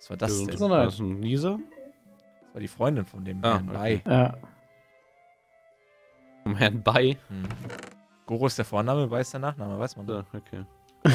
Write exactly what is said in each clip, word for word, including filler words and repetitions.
Was war das Ja, denn? so Das War das ein Lisa? war die Freundin von dem Ah, Herrn Bai. Ja. Vom Herrn Bai? Hm. Goro ist der Vorname, Bai ist der Nachname, weiß man doch. Ja, okay.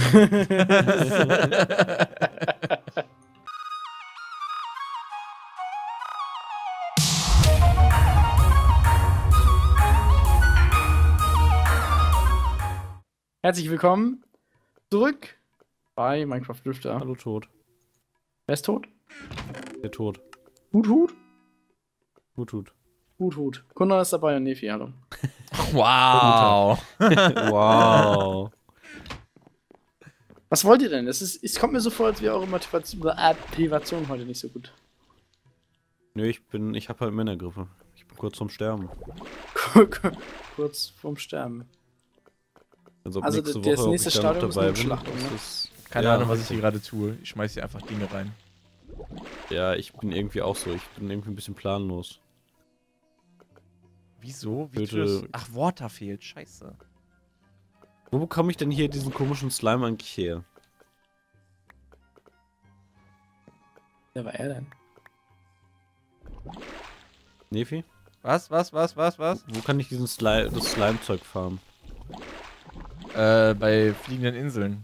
Herzlich willkommen zurück bei Minecraft Drifter. Hallo, tot. Wer ist tot? Der tot. Hut, Hut? Gut, tut. Hut, Hut. Kundan ist dabei und Nefi, hallo. Wow. Wow. Was wollt ihr denn? Es, ist, es kommt mir so vor, als wäre eure Motivation, äh, Motivation heute nicht so gut. Nö, ich bin, ich hab halt Männergriffe. Ich bin kurz vorm Sterben. Kurz vorm Sterben. Also, ab Also nächste das Woche, ob nächste ich da noch Stadium ist dabei eine bin, Schlachtung, das ne? ist- Keine Ja, Ahnung, was ich richtig. hier gerade tue. Ich schmeiß hier einfach Dinge rein. Ja, ich bin irgendwie auch so. Ich bin irgendwie ein bisschen planlos. Wieso? Wie Bitte. tust du- Ach, Water fehlt. Scheiße. Wo bekomme ich denn hier diesen komischen Slime eigentlich her? Wer war er denn? Nefi? Was, was, was, was, was? Wo kann ich diesen Slime, das Slime-Zeug farmen? Äh, bei fliegenden Inseln.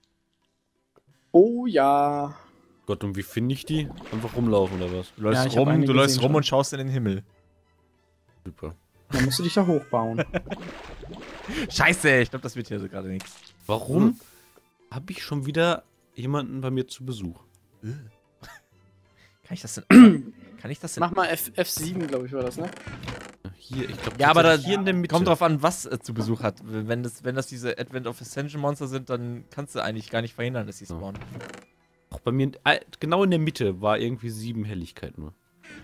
Oh ja. Gott, und wie finde ich die? Einfach rumlaufen oder was? Du läufst Ja, ich hab rum, eine du läufst gesehen rum schon. und schaust in den Himmel. Super. Dann musst du dich da hochbauen. Scheiße, ich glaube, das wird hier so gerade nichts. Warum habe ich schon wieder jemanden bei mir zu Besuch? Kann ich das denn... Kann ich das denn... Mach mal F F7, glaube ich, war das, ne? Hier, ich glaube, Ja, aber da hier in der Mitte. kommt drauf an, was äh, zu Besuch hat. Wenn das, wenn das diese Advent of Ascension Monster sind, dann kannst du eigentlich gar nicht verhindern, dass sie Ja. spawnen. Auch bei mir, äh, genau in der Mitte war irgendwie sieben Helligkeit nur.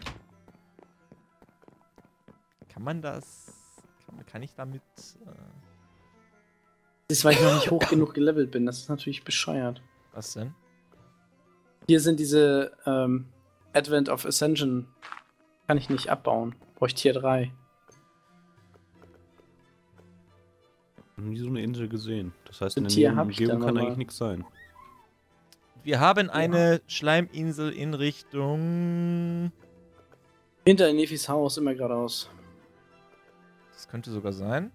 Kann man das... Kann, kann ich damit... Äh, Das ist, weil ich noch nicht hoch genug gelevelt bin. Das ist natürlich bescheuert. was denn? Hier sind diese ähm, Advent of Ascension. Kann ich nicht abbauen. Brauche ich Tier drei. Noch nie so eine Insel gesehen. Das heißt, Ein in der Tier näheren hab ich Umgebung dann kann aber. eigentlich nichts sein. Wir haben eine Schleiminsel in Richtung... Hinter Nefis Haus, immer geradeaus. Das könnte sogar sein.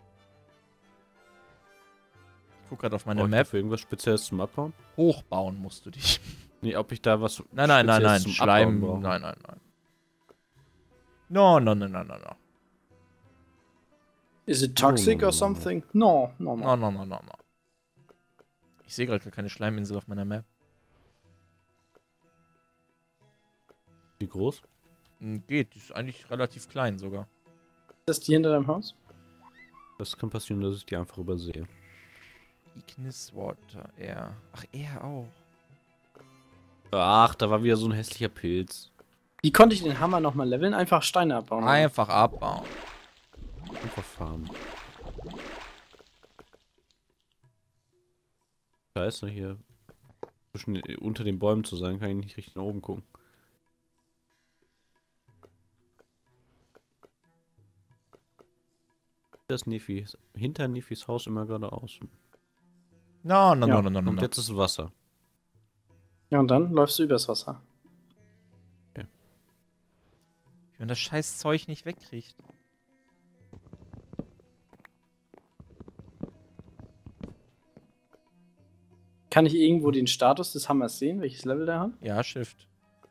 Ich guck gerade auf meine Brauche ich Map. dafür irgendwas Spezielles zum Abbauen? Hochbauen musst du dich. Nee, ob ich da was Nein, nein, nein, nein. Spezielles zum Schleim. Abbauen brauche. Nein, nein, nein. No, no, no, no, no, no. Is it toxic No, no, no, or no. something? No, no, No, no. no, no, no, no. Ich sehe gerade gar keine Schleiminsel auf meiner Map. Wie groß? Hm, Geht, die ist eigentlich relativ klein sogar. Ist das die hinter deinem Haus? Das kann passieren, dass ich die einfach übersehe. Ignis Water, er. Ach, er auch. Ach, da war wieder so ein hässlicher Pilz. Wie konnte ich den Hammer nochmal leveln? Einfach Steine abbauen. oder? Einfach abbauen. Einfach farmen. Scheiße, hier. Zwischen, unter den Bäumen zu sein, kann ich nicht richtig nach oben gucken. Das Nefi. Hinter Nefis Haus immer geradeaus. No, no, Ja, no, no, no, no. Und no. jetzt ist Wasser. Ja, und dann läufst du übers Wasser. Wie man das scheiß Zeug nicht wegkriegt. Kann ich irgendwo den Status des Hammers sehen, welches Level der hat? Ja, Shift.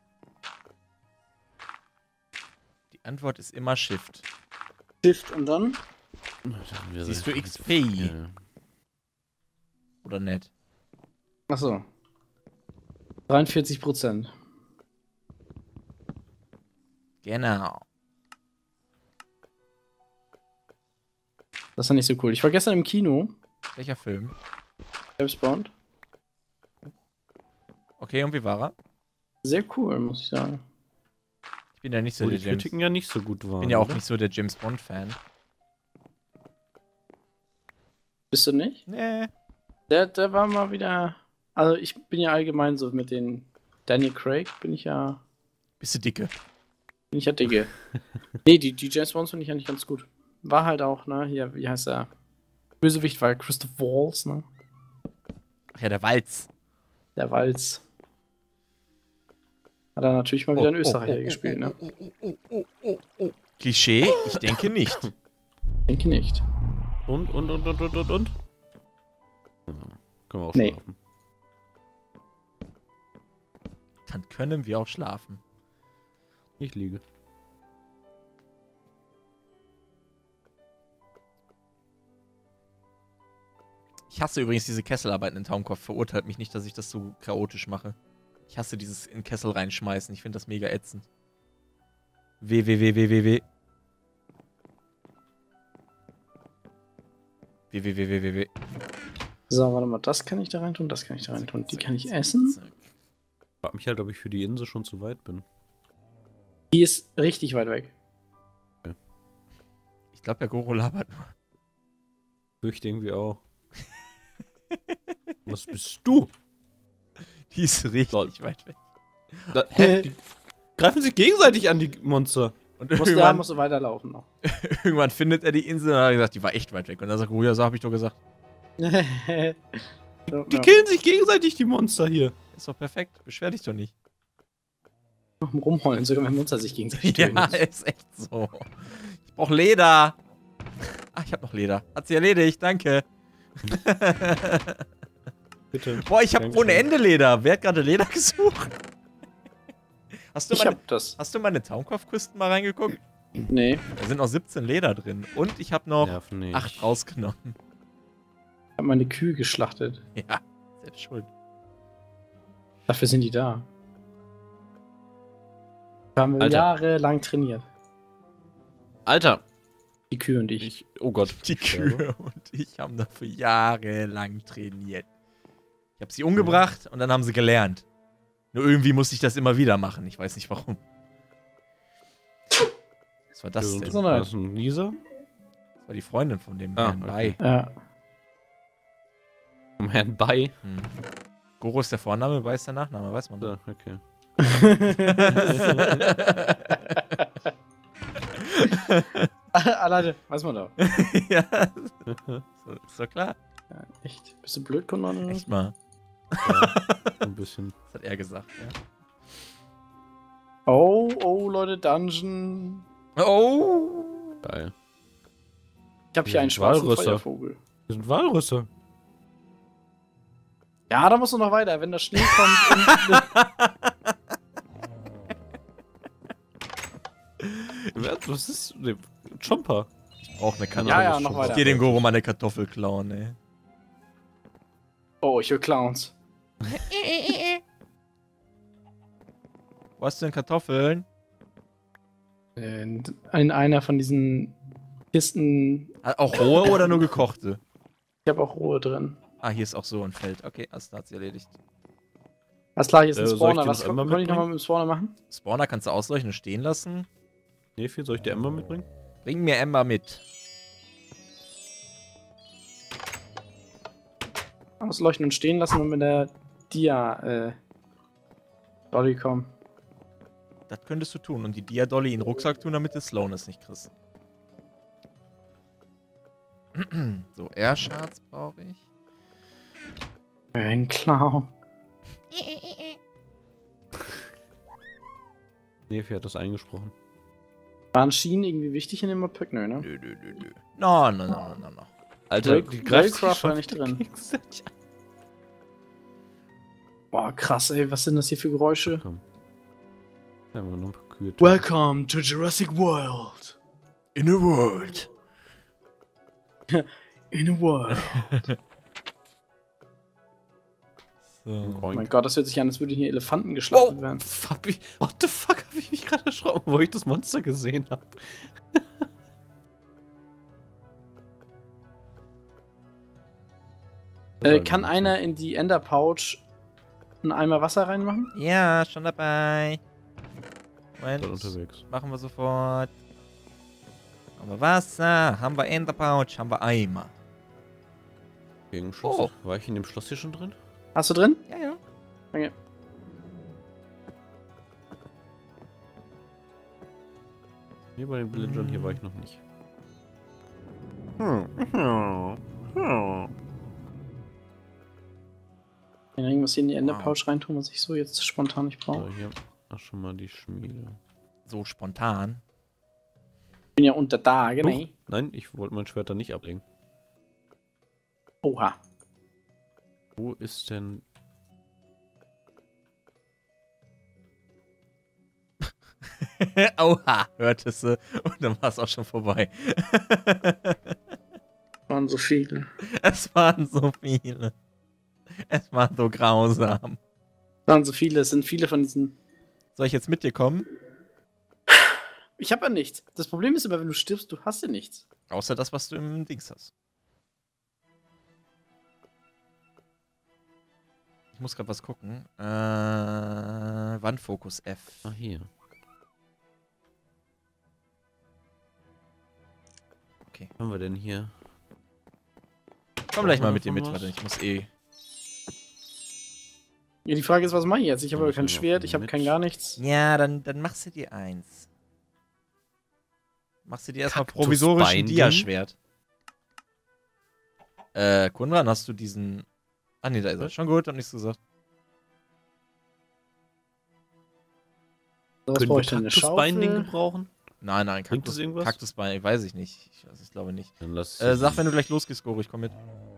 Die Antwort ist immer Shift. Shift und dann? Siehst du X P? Ja. Oder nicht? Achso. dreiundvierzig Prozent. Genau. Das ist ja nicht so cool. Ich war gestern im Kino. Welcher Film? James Bond. Okay, und wie war er? Sehr cool, muss ich sagen. Ich bin ja nicht so Wo der die James. Kritiken ja nicht so gut waren. bin ja auch oder? nicht so der James Bond Fan. Bist du nicht? Nee. Der, der war mal wieder. Also ich bin ja allgemein so mit den Daniel Craig bin ich ja. Bist du dicke? Bin ich ja dicke. Nee, die, die James Bonds finde ich eigentlich ganz gut. War halt auch, ne, hier, wie heißt er? Bösewicht war Christoph Waltz, ne? Ach ja, der Walz. Der Walz. Hat er natürlich mal wieder in Österreich oh, gespielt, ne? oh, oh, oh, oh, oh, oh. Klischee? Ich denke nicht. Ich denke nicht. Und, und, und, und, und, und, und? Ja, können wir auch Nee. schlafen. Dann können wir auch schlafen. Ich liege. Ich hasse übrigens diese Kesselarbeiten in Towncoff. Verurteilt mich nicht, dass ich das so chaotisch mache. Ich hasse dieses in Kessel reinschmeißen. Ich finde das mega ätzend. W, W, W, W, W, W. W, W, W, W, W, W. So, warte mal, das kann ich da rein tun, das kann ich da rein tun. Die kann ich essen. Ich frag mich halt, ob ich für die Insel schon zu weit bin. Die ist richtig weit weg. Ich glaube, der Goro labert nur. Fürchte irgendwie auch. Was bist du? Die ist richtig Lol. weit weg. Da, hä? Die greifen sich gegenseitig an, die Monster. Und Musst du, da irgendwann, musst du weiterlaufen noch. irgendwann findet er die Insel und hat gesagt, die war echt weit weg. Und dann sagt Goro, ja, so habe ich doch gesagt. so, Die ja. killen sich gegenseitig, die Monster hier. Ist doch perfekt. Beschwer dich doch nicht. Rumheulen, sogar wenn Monster sich gegenseitig Ja, töten. ist echt so. Ich brauch Leder. Ah, ich hab noch Leder. Hat sie erledigt, danke. Bitte. Boah, ich hab Dankeschön. ohne Ende Leder. Wer hat gerade Leder gesucht? Hast du Ich meine, hab das. hast du meine Towncoff-Kisten mal reingeguckt? Nee, Da sind noch siebzehn Leder drin. Und ich hab noch Nerv nicht. acht rausgenommen. ich hab meine Kühe geschlachtet. Ja, selbst schuld. Dafür sind die da. Da haben wir Alter. jahrelang trainiert. Alter. Die Kühe und ich. Ich, oh Gott. Die Kühe und ich haben dafür jahrelang trainiert. Ich habe sie umgebracht und dann haben sie gelernt. Nur irgendwie musste ich das immer wieder machen. Ich weiß nicht warum. Was war das denn? So Das eine- Das ist ein Lisa? war die Freundin von dem Ah, Herrn Bai. Ja. Vom Herrn Bai. Hm. Goro ist der Vorname, Bai ist der Nachname, weiß man doch. So, okay. ah, Leute, weiß man doch. Ja, so, ist doch klar. Ja, echt? Bist du blöd, Konrad? Echt mal. Ja, ein bisschen. Das hat er gesagt, ja. Oh, oh, Leute, Dungeon. Oh! Geil. Ich hab hier Ja, einen schwarzen Walrüsser. Feuervogel. Das sind Walrüsse. Ja, da musst du noch weiter, wenn der Schnee kommt. Wer- Was ist. Nee, Chomper. Ich brauch eine Kartoffel. Ja, ja, noch Ich weiter. geh dem Goro mal eine Kartoffel klauen, ey. oh, ich höre Clowns. Wo hast du denn Kartoffeln? In, in einer von diesen Kisten. Ah, auch rohe oder nur gekochte? Ich habe auch Ruhe drin. Ah, hier ist auch so ein Feld. Okay, das hat sie erledigt. Alles klar, hier ist ein Äh, soll ich Spawner. den Was noch kann, einmal kann ich nochmal mitbringen? mit dem Spawner machen? Spawner kannst du ausleuchten und stehen lassen. Nefi, soll ich dir Ember mitbringen? Bring mir Ember mit. Ausleuchten und stehen lassen und mit der Dia, äh, Dolly kommen. Das könntest du tun. Und die Dia-Dolly in den Rucksack tun, damit du Slowness nicht kriegst. So, Air-Shards brauche ich. Ein Clown. Nefi hat das eingesprochen. Waren Schienen irgendwie wichtig in dem Modpack? Nö, ne? Nö, nö, nö, nö. No, no, no, no, no, no. Alter, Rail- die greift sich Railcraft schon war nicht drin. gegenseitig an. Boah, krass, ey. Was sind das hier für Geräusche? Komm. Ja, aber noch ein paar Kühe. Welcome to Jurassic World. In a world. In a world. So. Oh mein Gott, das hört sich an, als würden hier Elefanten geschlachtet Oh, werden. hab ich, what the fuck, hab ich mich gerade erschrocken, wo ich das Monster gesehen hab. Äh, kann einer in die Ender Pouch einen Eimer Wasser reinmachen? Ja, schon dabei. Dort Moment, unterwegs. machen wir sofort. Haben wir Wasser, haben wir Enderpouch, haben wir Eimer. Gegen Schloss. Oh. War ich in dem Schloss hier schon drin? Hast du drin? Ja, ja. Danke. Nee, bei den Villagern hier war ich noch nicht. Kann ich irgendwas hier in die Ender Wow. Pouch reintun, was ich so jetzt spontan nicht So, brauche? hier Ach, schon mal die Schmiede. So spontan. Ich bin ja unter Tage, Huch. ne? Nein, ich wollte mein Schwert da nicht ablegen. Oha. Wo ist denn... Oha, hörtest du. Und dann war es auch schon vorbei. Waren so viele. Es waren so viele. Es war so grausam. Waren so viele. Es sind viele von diesen. Soll ich jetzt mit dir kommen? Ich habe ja nichts. Das Problem ist aber, wenn du stirbst, du hast ja nichts. Außer das, was du im Dings hast. Ich muss gerade was gucken. Äh, Wandfokus F. Ah, hier. Okay. Was haben wir denn hier? Komm gleich mal Brauchen mit wir dir mit, davon warte, was? ich muss eh. Ja, die Frage ist, was mache ich jetzt? Ich habe Ja, aber das kein nehmen wir Schwert, auch ich habe mit. kein gar nichts. Ja, dann, dann machst du dir eins. Machst du dir erstmal Kaktus provisorisch ein Binding? Dia-Schwert. Äh, Kunran, hast du diesen. Ah, nee, da ist er. Schon gut, hab nichts gesagt. So, was Können brauche wir ich denn? Eine Kaktus-Binding Schaufel? gebrauchen? Nein, nein, Bringt Kaktus, das irgendwas? Kaktusbein, weiß ich nicht. Ich, also ich glaube nicht. Dann lass Äh, sag, wenn du gleich losgehst, Goro, ich komm mit.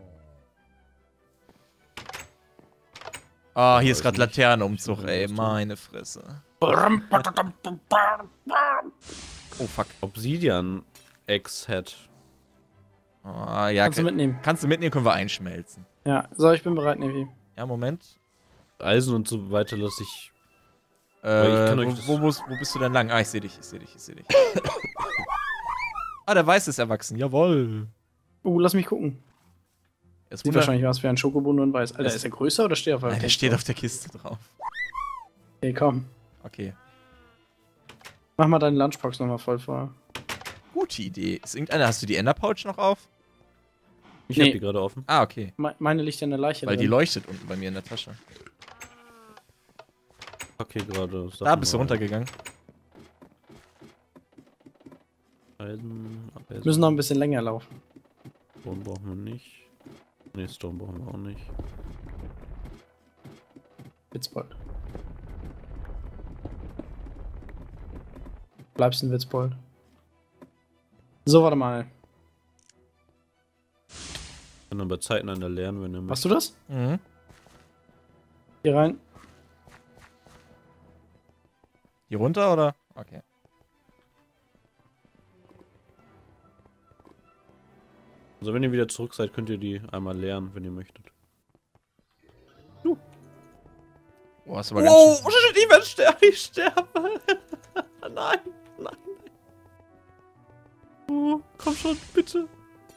Ah, hier Ja, ist weiß gerade nicht. Laternenumzug, Ich will ey, los tun. meine Fresse. Oh, fuck. Obsidian X hat. Ah, ja, Kannst du kann, mitnehmen. kannst du mitnehmen, können wir einschmelzen. Ja, so, ich bin bereit, Nevi. Ja, Moment. Eisen und so weiter lasse ich. Äh, ich kann euch wo, das- wo, musst- wo bist du denn lang? Ah, ich sehe dich, ich sehe dich, ich sehe dich. Ah, der Weiß ist erwachsen, jawoll. Uh, lass mich gucken. Ist Sieht wahrscheinlich was wie ein Schokobund und weiß. Alter, Das- ist er größer oder steht er auf der Nein, der Kiste? steht auf der Kiste drauf. Okay, komm. Okay. Mach mal deine Lunchbox nochmal voll vor. Gute Idee. Ist irgendeiner, hast du die Ender-Pouch noch auf? Ich Nee. hab die gerade offen. Ah, okay. Me meine liegt ja in der Leiche Weil die drin. leuchtet unten bei mir in der Tasche. Okay, gerade. sag Da bist du mal. runtergegangen. Eisen, Wir müssen noch ein bisschen länger laufen. Stone brauchen wir nicht. Ne, Stone brauchen wir auch nicht. Witzbold. Bleibst in Witzbold. So, warte mal. Kann dann bei Zeiten einer lernen, wenn er Machst du das? Mhm. Hier rein. Hier runter, oder? Okay. Also wenn ihr wieder zurück seid, könnt ihr die einmal lernen, wenn ihr möchtet. Oh, hast du aber ganz Oh, schön... ich werde sterben, ich sterbe. Nein, nein, nein. Oh, komm schon, bitte,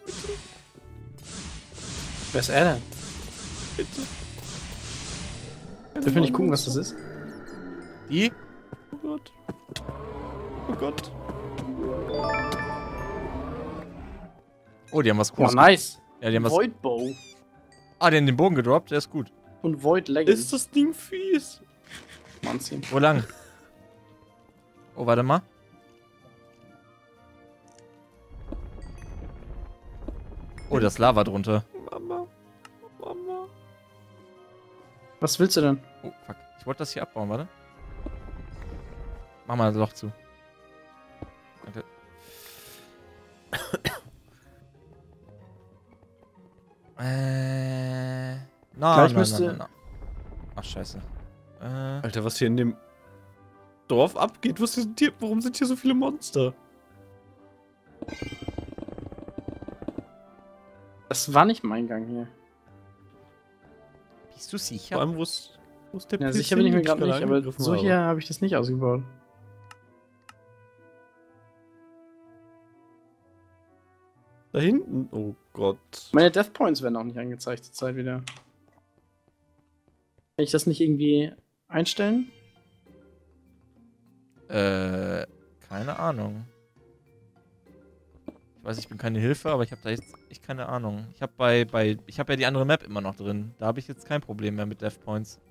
Wer ist er denn? bitte. Dürfen wir nicht gucken, was das ist? Die? Oh Gott. Oh Gott. Oh, die haben was Oh, Cooles. nice. Ja, die haben was... Void Bow Ah, die haben den Bogen gedroppt, der ist gut. und Void Leggings. Ist das Ding fies? Manzi. Wo lang? Oh, warte mal. Oh, das Lava drunter. Mama. Mama. Was willst du denn? Oh, fuck. Ich wollte das hier abbauen, warte. Mach mal das Loch zu. Danke. äh. Na, Gleich na, müsste- na, na, na. Ach, scheiße. Äh. Alter, was hier in dem Dorf abgeht, was sind hier, warum sind hier so viele Monster? Das war nicht mein Gang hier. Bist du Vor sicher? allem, wo ist, wo ist der Ja, Pilz sicher bin ich mir hin, den gerade nicht, aber angegriffen so habe? hier habe ich das nicht ausgebaut. Da hinten? Oh Gott. Meine Death Points werden auch nicht angezeigt zur Zeit wieder. Kann ich das nicht irgendwie einstellen? Äh. Keine Ahnung. Ich weiß, ich bin keine Hilfe, aber ich habe da jetzt echt keine Ahnung. Ich habe bei, bei, ich habe ja die andere Map immer noch drin. Da habe ich jetzt kein Problem mehr mit Death Points.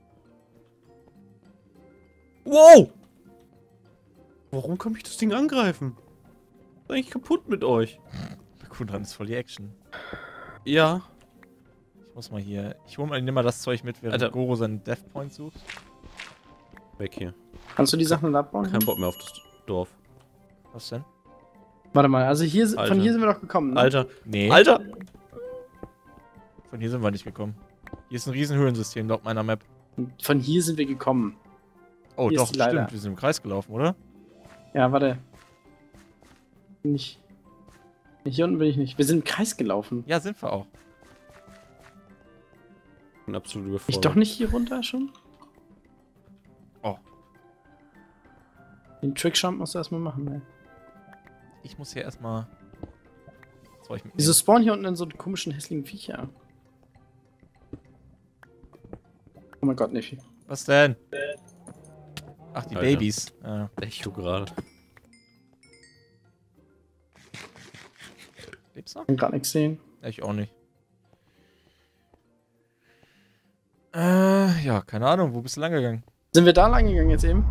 Wow! Warum kann mich das Ding angreifen? Ist eigentlich kaputt mit euch. Gut, dann ist voll die Action. Ja. Ich muss mal hier. Ich hol mal, nimm mal das Zeug mit, während Alter. Goro seinen Death Point sucht. Weg hier. Kannst du die Sachen abbauen? Kein Bock mehr auf das Dorf. Was denn? Warte mal, also hier, Alter. von hier sind wir doch gekommen, ne? Alter. Nee. Alter! Von hier sind wir nicht gekommen. Hier ist ein riesen Höhlensystem laut meiner Map. Von hier sind wir gekommen. Oh, Hier doch, ist die Leiter. stimmt. Wir sind im Kreis gelaufen, oder? Ja, warte. Nicht. Hier unten bin ich nicht. Wir sind im Kreis gelaufen. Ja, sind wir auch. Bin absolut Ich überfordert. doch nicht hier runter schon? Oh. Den Trickjump musst du erstmal machen, ne? Ich muss hier erstmal. Soll ich mitnehmen? Wieso spawnen hier unten denn so die komischen hässlichen Viecher? Oh mein Gott, Neffi. Was denn? Ach, die Alter. Babys. Ja. Echo gerade. Lebst du? Ich kann gerade nichts sehen. Ja, ich auch nicht. Äh, ja, keine Ahnung. Wo bist du lang gegangen? Sind wir da lang gegangen jetzt eben?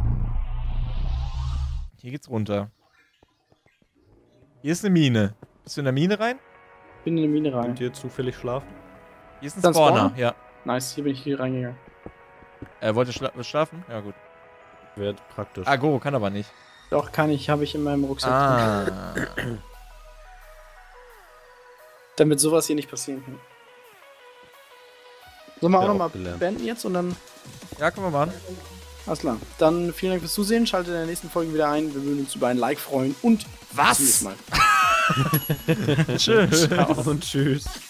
Hier geht's runter. Hier ist eine Mine. Bist du in der Mine rein? Bin in eine Mine rein. Könnt ihr zufällig schlafen? Hier ist ein Ist da ein Spawner. Spawner? Ja. Nice, hier bin ich hier reingegangen. Er wollte schla schlafen? Ja, gut. Wird praktisch. Ah, Goro kann aber nicht. Doch, kann ich, habe ich in meinem Rucksack. Ah. Damit sowas hier nicht passieren kann. Sollen wir auch Ja, nochmal auch gelernt. beenden jetzt und dann. Ja, können wir machen. Alles klar. Dann vielen Dank fürs Zusehen. Schaltet in der nächsten Folge wieder ein. Wir würden uns über ein Like freuen und Was? bis zum nächsten Mal. Tschüss. Ciao und tschüss.